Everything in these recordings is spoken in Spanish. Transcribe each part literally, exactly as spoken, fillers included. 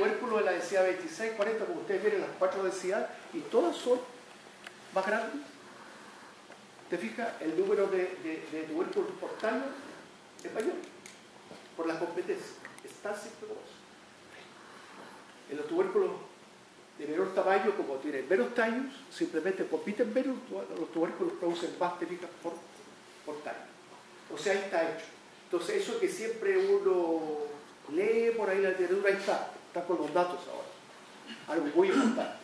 tubérculos de la densidad veintiséis, cuarenta, como ustedes ven, las cuatro densidades, y todas son más grandes. ¿Te fijas? El número de, de, de tubérculos por tallo es mayor, por la competencia. Está siempre como eso. En los tubérculos de menor tamaño, como tienen menos tallos, simplemente compiten menos, los tubérculos producen más, te fijas, por, por tallo. O sea, ahí está hecho. Entonces, eso que siempre uno lee por ahí en la literatura, ahí está, está con los datos ahora. Algo muy importante.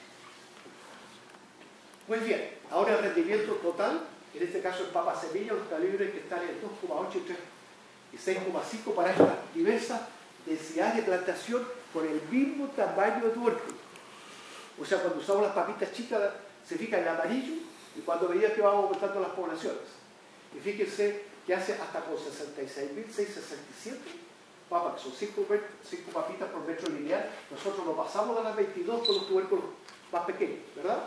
Pues bien, ahora el rendimiento total, en este caso en papa semilla, los calibres que están en dos coma ocho y tres y seis coma cinco para estas diversas densidades de plantación con el mismo tamaño de tubérculo. O sea, cuando usamos las papitas chicas, se fija en amarillo, y cuando veía que vamos aumentando las poblaciones. Y fíjense que hace hasta con sesenta y seis mil seiscientos sesenta y siete papas, que son cinco papitas por metro lineal. Nosotros nos pasamos a las veintidós con los tubérculos más pequeños, ¿verdad?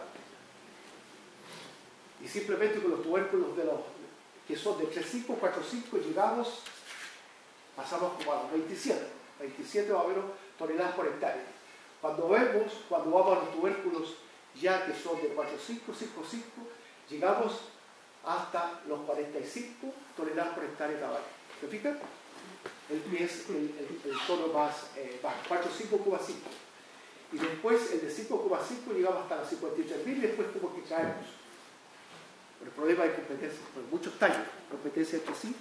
Y simplemente con los tubérculos de los que son de tres punto cinco, cuatro punto cinco, llegamos, pasamos como a los veintisiete, veintisiete más o menos toneladas por hectárea. Cuando vemos, cuando vamos a los tubérculos ya que son de cuatro punto cinco, cinco punto cinco, llegamos hasta los cuarenta y cinco toneladas por hectárea de tabaco. ¿Se fijan? El, es el, el, el tono más eh, bajo, cuarenta y cinco coma cinco. Y después el de cinco coma cinco llegamos hasta los cincuenta y tres mil y después como que caemos. Por el problema de competencia, por muchos tallos, competencia entre sí.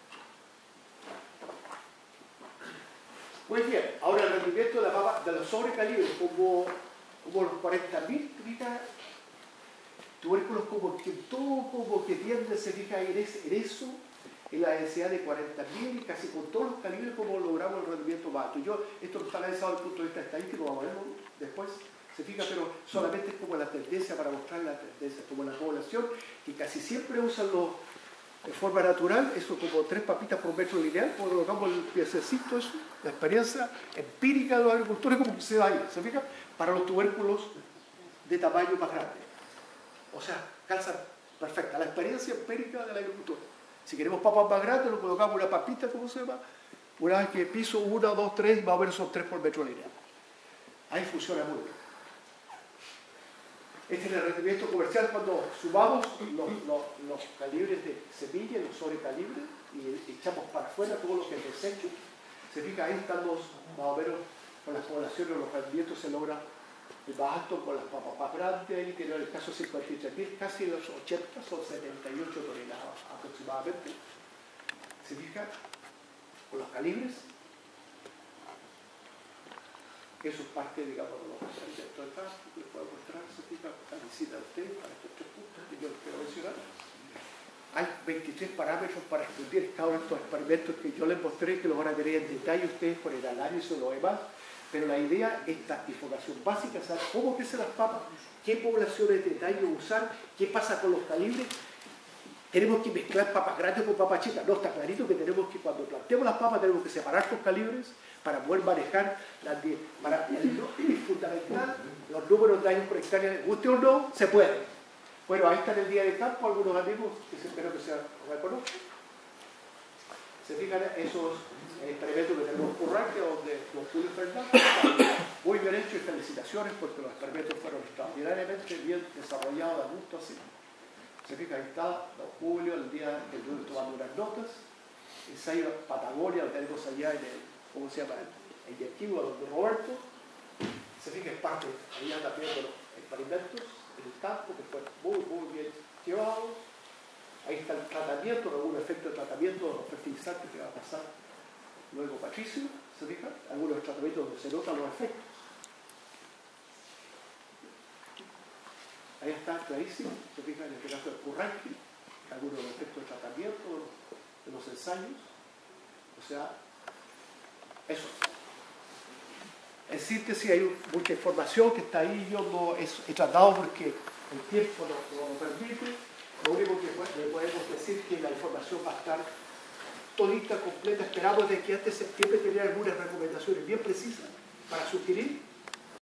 Pues bien, ahora el rendimiento de, la papa, de los sobrecalibres, como, como los cuarenta mil, tubérculos como que todo como que tiende, se fija en, ese, en eso, en la densidad de cuarenta mil y casi con todos los calibres como logramos el rendimiento más alto. Yo, esto no está analizado desde el punto de vista estadístico, vamos a verlo después, se fija, pero solamente es como la tendencia para mostrar la tendencia, como la población, que casi siempre usan los, de forma natural, eso como tres papitas por metro lineal, como colocamos el piececito, eso, la experiencia empírica de los agricultores como que se da ahí, se fija, para los tubérculos de tamaño más grande. O sea, calza perfecta, la experiencia empírica del agricultor. Si queremos papas más grandes, nos colocamos una papita, ¿cómo se llama? Una vez que piso uno, dos, tres, más o menos son tres por metro lineal. Ahí funciona muy bien. Este es el rendimiento comercial cuando sumamos los, los, los calibres de semilla, los sobrecalibres, y echamos para afuera todo lo que es desecho. Se fija, ahí están los, más o menos, con las poblaciones, los rendimientos se logran el más alto con las papas más grandes, ahí tiene el caso cincuenta y tres mil, casi los ochenta, son setenta y ocho toneladas aproximadamente. Se fija, con los calibres. Eso es parte, digamos, de los rendimientos de campo, que les puedo mostrar, se fija, la visita a ustedes para estos tres puntos que yo les quiero mencionar. Hay veintitrés parámetros para estudiar cada uno de estos experimentos que yo les mostré, que los van a tener en detalle ustedes por el análisis o lo demás. Pero la idea es esta información básica, saber cómo crecen las papas, qué poblaciones de tallo usar, qué pasa con los calibres. Tenemos que mezclar papas grandes con papas chicas. No, está clarito que tenemos que, cuando plantemos las papas, tenemos que separar los calibres para poder manejar las de, para el, es fundamental los números de años por hectárea. Guste o no, se puede. Bueno, ahí está en el día de campo algunos amigos que espero que se reconozcan. Se fijan esos experimentos que tenemos Curranque, donde don Julio Fernández muy bien hecho, y felicitaciones porque los experimentos fueron extraordinariamente bien desarrollados, da gusto así. Se fijan, ahí está don Julio, el día que estuve tomando unas notas. Ensayo Patagonia, lo tenemos allá en el, ¿cómo se llama? En Yequiwa, donde Roberto. Se fijan, es parte allá también de los experimentos en el campo, que fueron muy, muy bien llevados. Ahí está el tratamiento, algún efecto de tratamiento de los fertilizantes que va a pasar luego Patricio, ¿se fijan? Algunos tratamientos donde se notan los efectos. Ahí está clarísimo, se fijan en este caso del Curranque, algunos de los efectos de tratamiento de los ensayos. O sea, eso. En síntesis hay mucha información que está ahí, yo no he, he tratado porque el tiempo no, no lo permite. Lo único que le podemos decir es que la información va a estar todita, completa. Esperamos de que antes de septiembre tener algunas recomendaciones bien precisas para sugerir